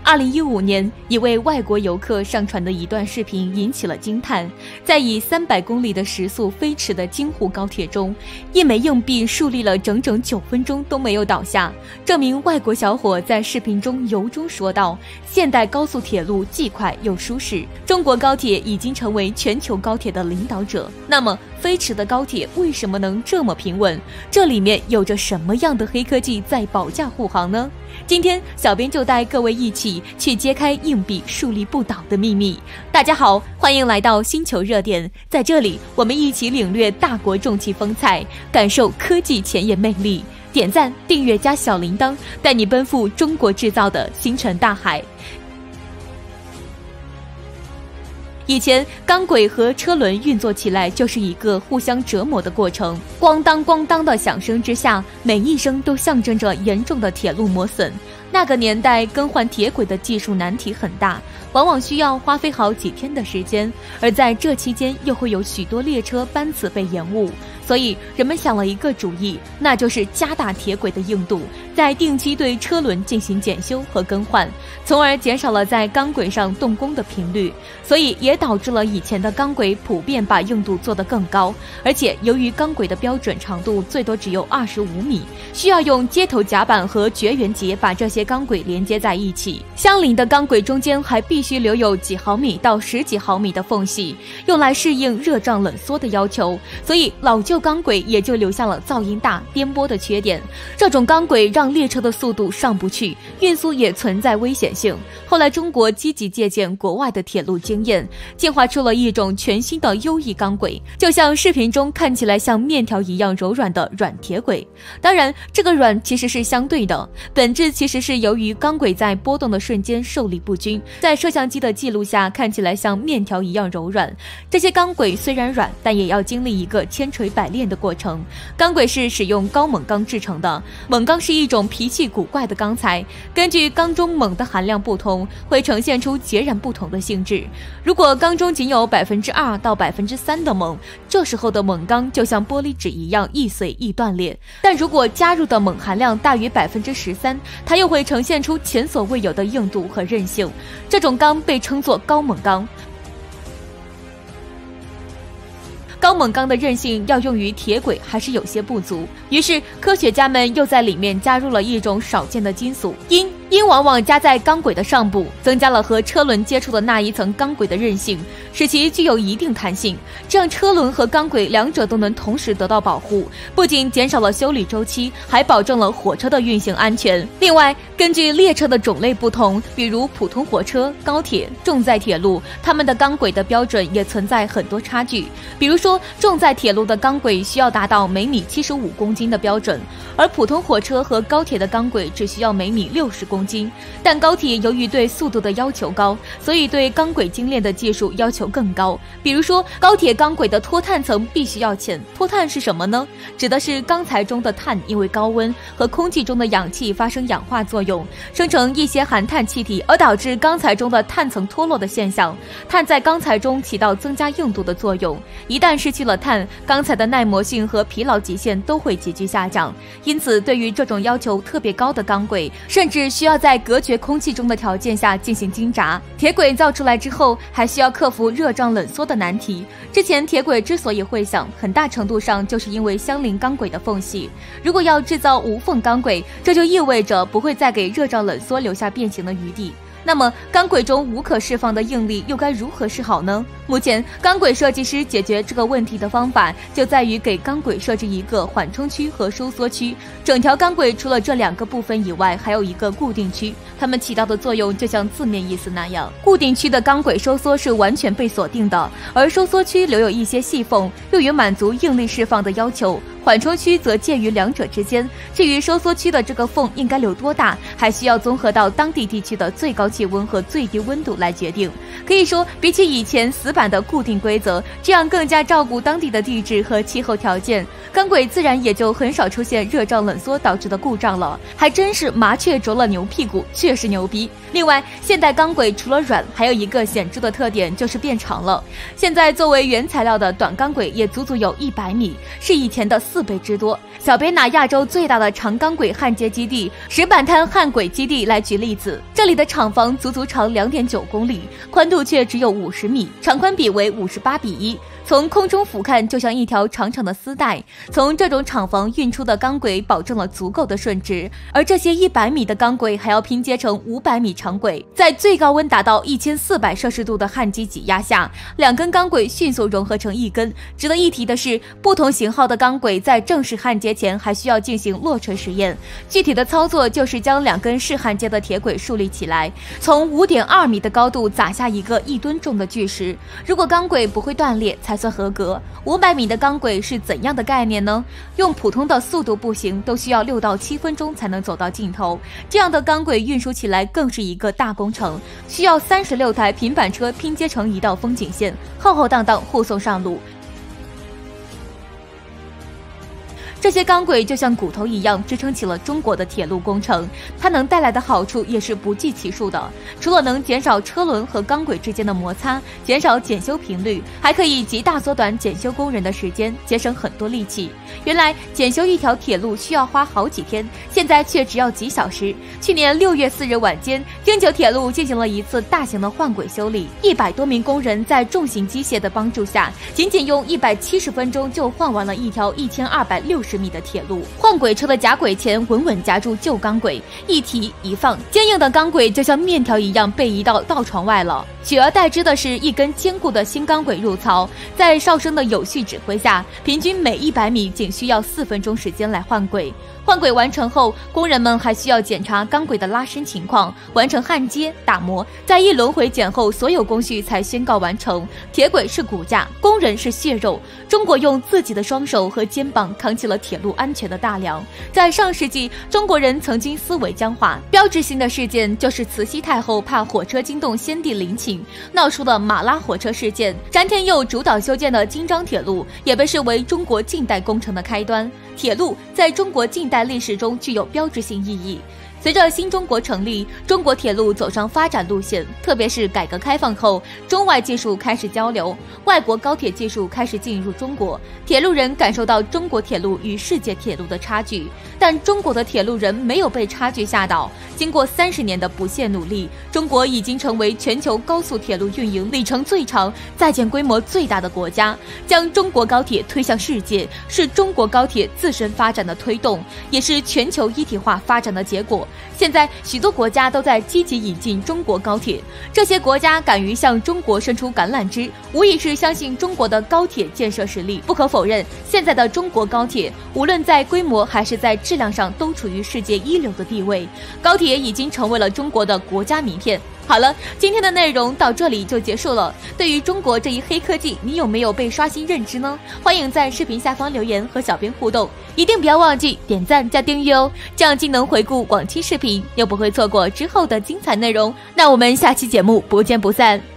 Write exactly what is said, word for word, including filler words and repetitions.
二零一五年，一位外国游客上传的一段视频引起了惊叹。在以三百公里的时速飞驰的京沪高铁中，一枚硬币竖立了整整九分钟都没有倒下。这名外国小伙在视频中由衷说道：“现代高速铁路既快又舒适，中国高铁已经成为全球高铁的领导者。那么，飞驰的高铁为什么能这么平稳？这里面有着什么样的黑科技在保驾护航呢？”今天，小编就带各位一起去揭开硬币竖立不倒的秘密。大家好，欢迎来到星球热点，在这里我们一起领略大国重器风采，感受科技前沿魅力。点赞、订阅加小铃铛，带你奔赴中国制造的星辰大海。以前钢轨和车轮运作起来就是一个互相折磨的过程，咣当咣当的响声之下，每一声都象征着严重的铁路磨损。那个年代更换铁轨的技术难题很大，往往需要花费好几天的时间，而在这期间又会有许多列车班次被延误。所以人们想了一个主意，那就是加大铁轨的硬度，在定期对车轮进行检修和更换，从而减少了在钢轨上动工的频率，所以也导致了以前的钢轨普遍把硬度做得更高。而且由于钢轨的标准长度最多只有二十五米，需要用接头夹板和绝缘结把这些钢轨连接在一起，相邻的钢轨中间还必须留有几毫米到十几毫米的缝隙，用来适应热胀冷缩的要求，所以老旧钢轨也就留下了噪音大、颠簸的缺点。这种钢轨让列车的速度上不去，运输也存在危险性。后来中国积极借鉴国外的铁路经验，进化出了一种全新的优异钢轨，就像视频中看起来像面条一样柔软的软铁轨。当然，这个软其实是相对的，本质其实是由于钢轨在波动的瞬间受力不均，在摄像机的记录下看起来像面条一样柔软。这些钢轨虽然软，但也要经历一个千锤百炼的过程。钢轨是使用高锰钢制成的，锰钢是一种脾气古怪的钢材，根据钢中锰的含量不同，会呈现出截然不同的性质。如果钢中仅有百分之二到百分之三的锰，这时候的锰钢就像玻璃纸一样易碎易断裂；但如果加入的锰含量大于百分之十三，它又会呈现出前所未有的硬度和韧性。这种钢被称作高锰钢。高锰钢的韧性要用于铁轨还是有些不足，于是科学家们又在里面加入了一种少见的金属铟。铟往往加在钢轨的上部，增加了和车轮接触的那一层钢轨的韧性，使其具有一定弹性，这样车轮和钢轨两者都能同时得到保护，不仅减少了修理周期，还保证了火车的运行安全。另外，根据列车的种类不同，比如普通火车、高铁、重载铁路，它们的钢轨的标准也存在很多差距。比如说，重载铁路的钢轨需要达到每米七十五公斤的标准，而普通火车和高铁的钢轨只需要每米六十公斤。但高铁由于对速度的要求高，所以对钢轨精炼的技术要求更高。比如说，高铁钢轨的脱碳层必须要浅。脱碳是什么呢？指的是钢材中的碳因为高温和空气中的氧气发生氧化作用，生成一些含碳气体，而导致钢材中的碳层脱落的现象。碳在钢材中起到增加硬度的作用，一旦失去了碳，钢材的耐磨性和疲劳极限都会急剧下降。因此，对于这种要求特别高的钢轨，甚至需要在隔绝空气中的条件下进行精轧。铁轨造出来之后，还需要克服热胀冷缩的难题。之前铁轨之所以会响，很大程度上就是因为相邻钢轨的缝隙。如果要制造无缝钢轨，这就意味着不会再给热胀冷缩留下变形的余地。那么钢轨中无可释放的应力又该如何是好呢？目前钢轨设计师解决这个问题的方法就在于给钢轨设置一个缓冲区和收缩区。整条钢轨除了这两个部分以外，还有一个固定区，它们起到的作用就像字面意思那样。固定区的钢轨收缩是完全被锁定的，而收缩区留有一些细缝，用于满足应力释放的要求。缓冲区则介于两者之间，至于收缩区的这个缝应该留多大，还需要综合到当地地区的最高气温和最低温度来决定。可以说，比起以前死板的固定规则，这样更加照顾当地的地质和气候条件，钢轨自然也就很少出现热胀冷缩导致的故障了。还真是麻雀啄了牛屁股，确实牛逼。另外，现代钢轨除了软，还有一个显著的特点就是变长了。现在作为原材料的短钢轨也足足有一百米，是以前的四四倍之多。小编拿亚洲最大的长钢轨焊接基地石板滩焊轨基地来举例子，这里的厂房足足长 两点九公里，宽度却只有五十米，长宽比为五十八比一。从空中俯瞰，就像一条长长的丝带。从这种厂房运出的钢轨保证了足够的顺直，而这些一百米的钢轨还要拼接成五百米长轨，在最高温达到一千四百摄氏度的焊机挤压下，两根钢轨迅速融合成一根。值得一提的是，不同型号的钢轨在正式焊接前还需要进行落锤实验。具体的操作就是将两根试焊接的铁轨竖立起来，从 五点二米的高度砸下一个一吨重的巨石。如果钢轨不会断裂，才算合格。五百米的钢轨是怎样的概念呢？用普通的速度步行都需要六到七分钟才能走到尽头，这样的钢轨运输起来更是一个大工程，需要三十六台平板车拼接成一道风景线，浩浩荡荡护送上路。这些钢轨就像骨头一样支撑起了中国的铁路工程，它能带来的好处也是不计其数的。除了能减少车轮和钢轨之间的摩擦，减少检修频率，还可以极大缩短检修工人的时间，节省很多力气。原来检修一条铁路需要花好几天，现在却只要几小时。去年六月四日晚间，京九铁路进行了一次大型的换轨修理，一百多名工人在重型机械的帮助下，仅仅用一百七十分钟就换完了一条一千二百六十米的铁路。换轨车的夹轨前稳稳夹住旧钢轨，一提一放，坚硬的钢轨就像面条一样被移到道床外了。取而代之的是一根坚固的新钢轨入槽，在哨声的有序指挥下，平均每一百米仅需要四分钟时间来换轨。换轨完成后，工人们还需要检查钢轨的拉伸情况，完成焊接、打磨，在一轮回检后，所有工序才宣告完成。铁轨是骨架，工人是血肉。中国用自己的双手和肩膀扛起了铁路安全的大梁。在上世纪，中国人曾经思维僵化，标志性的事件就是慈禧太后怕火车惊动先帝陵寝，闹出的马拉火车事件。詹天佑主导修建的京张铁路也被视为中国近代工程的开端。铁路在中国近代历史中具有标志性意义。随着新中国成立，中国铁路走上发展路线，特别是改革开放后，中外技术开始交流，外国高铁技术开始进入中国，铁路人感受到中国铁路与世界铁路的差距，但中国的铁路人没有被差距吓倒。经过三十年的不懈努力，中国已经成为全球高速铁路运营里程最长、在建规模最大的国家。将中国高铁推向世界，是中国高铁自身发展的推动，也是全球一体化发展的结果。现在许多国家都在积极引进中国高铁，这些国家敢于向中国伸出橄榄枝，无疑是相信中国的高铁建设实力。不可否认，现在的中国高铁无论在规模还是在质量上都处于世界一流的地位，高铁已经成为了中国的国家名片。好了，今天的内容到这里就结束了。对于中国这一黑科技，你有没有被刷新认知呢？欢迎在视频下方留言和小编互动，一定不要忘记点赞加订阅哦，这样既能回顾往期视频，又不会错过之后的精彩内容。那我们下期节目不见不散。